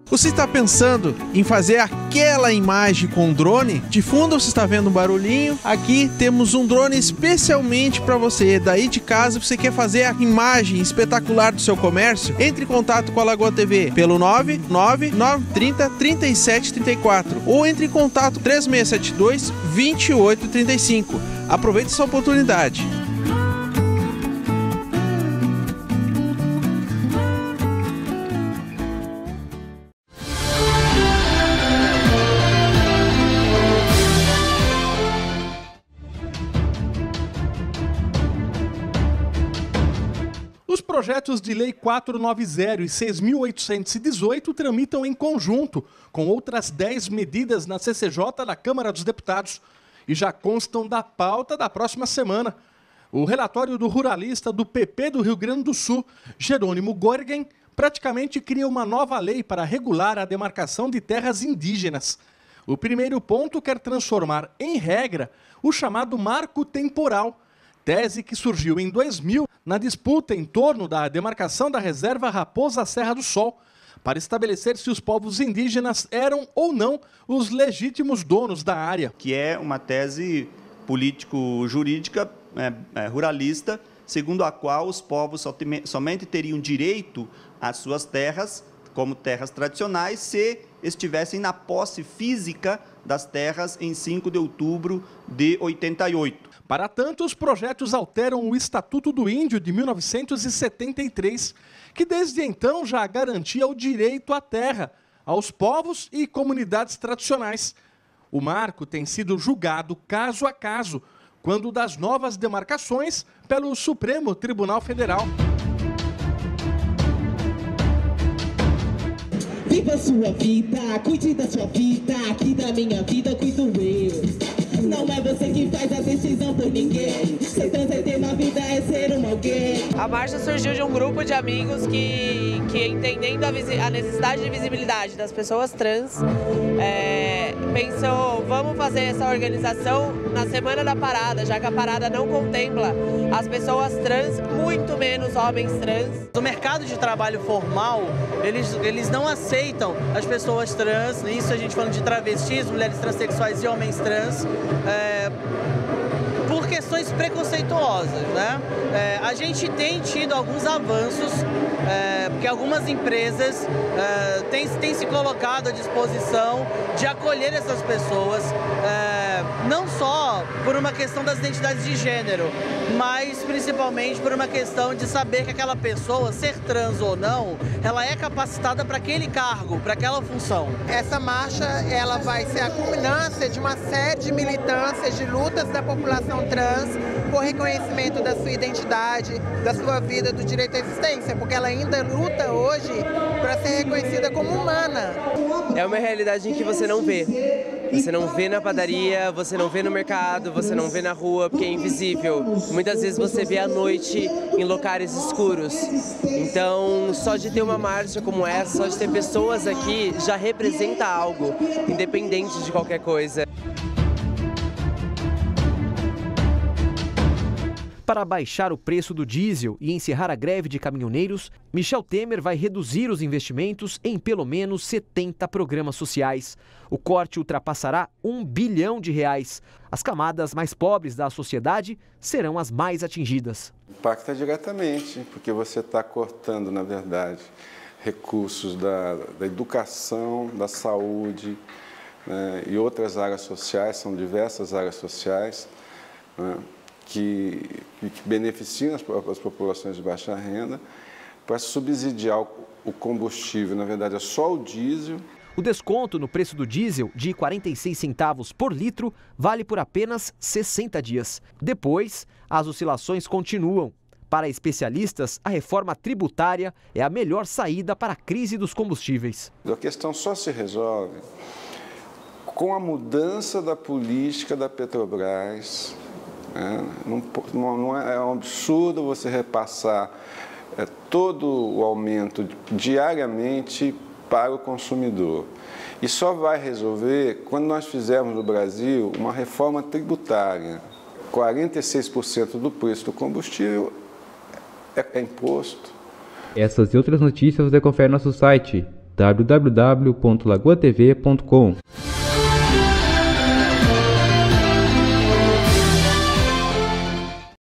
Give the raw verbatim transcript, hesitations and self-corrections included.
Você está pensando em fazer aquela imagem com drone? De fundo você está vendo um barulhinho. Aqui temos um drone especialmente para você. Daí de casa você quer fazer a imagem espetacular do seu comércio? Entre em contato com a Lagoa T V pelo nove nove nove três zero três sete três quatro ou entre em contato três seis sete dois dois oito três cinco. Aproveite essa oportunidade. Os projetos de lei quatrocentos e noventa e seis mil oitocentos e dezoito tramitam em conjunto com outras dez medidas na C C J da Câmara dos Deputados e já constam da pauta da próxima semana. O relatório do ruralista do P P do Rio Grande do Sul, Jerônimo Gorgen, praticamente cria uma nova lei para regular a demarcação de terras indígenas. O primeiro ponto quer transformar em regra o chamado marco temporal, tese que surgiu em dois mil na disputa em torno da demarcação da reserva Raposa Serra do Sol, para estabelecer se os povos indígenas eram ou não os legítimos donos da área. Que é uma tese político-jurídica é, é, ruralista, segundo a qual os povos somente teriam direito às suas terras, como terras tradicionais, se estivessem na posse física das terras em cinco de outubro de oitenta e oito. Para tanto, os projetos alteram o Estatuto do Índio de mil novecentos e setenta e três, que desde então já garantia o direito à terra aos povos e comunidades tradicionais. O marco tem sido julgado caso a caso, quando das novas demarcações, pelo Supremo Tribunal Federal. Viva sua vida, cuide da sua vida, aqui da minha vida cuido eu. Não é você que faz a decisão por ninguém. Ser trans é ter na vida, é ser um alguém. A marcha surgiu de um grupo de amigos que, que entendendo a, a necessidade de visibilidade das pessoas trans, é, pensou, vamos fazer essa organização na Semana da Parada, já que a parada não contempla as pessoas trans, muito menos homens trans. No mercado de trabalho formal, eles, eles não aceitam as pessoas trans, isso a gente falando de travestis, mulheres transexuais e homens trans, É, por questões preconceituosas, né? É, a gente tem tido alguns avanços, é, porque algumas empresas é, têm, têm se colocado à disposição de acolher essas pessoas, é, não só por uma questão das identidades de gênero, mas principalmente por uma questão de saber que aquela pessoa, ser trans ou não, ela é capacitada para aquele cargo, para aquela função. Essa marcha ela vai ser a culminância de uma série de militâncias, de lutas da população trans por reconhecimento da sua identidade, da sua vida, do direito à existência, porque ela ainda luta hoje para ser reconhecida como humana. É uma realidade em que você não vê. Você não vê na padaria, você não vê no mercado, você não vê na rua, porque é invisível. Muitas vezes você vê à noite em locais escuros. Então, só de ter uma marcha como essa, só de ter pessoas aqui, já representa algo, independente de qualquer coisa. Para baixar o preço do diesel e encerrar a greve de caminhoneiros, Michel Temer vai reduzir os investimentos em pelo menos setenta programas sociais. O corte ultrapassará um bilhão de reais. As camadas mais pobres da sociedade serão as mais atingidas. Impacta diretamente, porque você está cortando, na verdade, recursos da, da educação, da saúde, né, e outras áreas sociais, são diversas áreas sociais, né, Que, que beneficiam as, as populações de baixa renda, para subsidiar o combustível, na verdade é só o diesel. O desconto no preço do diesel de quarenta e seis centavos por litro vale por apenas sessenta dias. Depois, as oscilações continuam. Para especialistas, a reforma tributária é a melhor saída para a crise dos combustíveis. A questão só se resolve com a mudança da política da Petrobras. É, não, não é, é um absurdo você repassar é, todo o aumento diariamente para o consumidor. E só vai resolver quando nós fizermos no Brasil uma reforma tributária. quarenta e seis por cento do preço do combustível é, é imposto. Essas e outras notícias você confere no nosso site w w w ponto lagoa t v ponto com.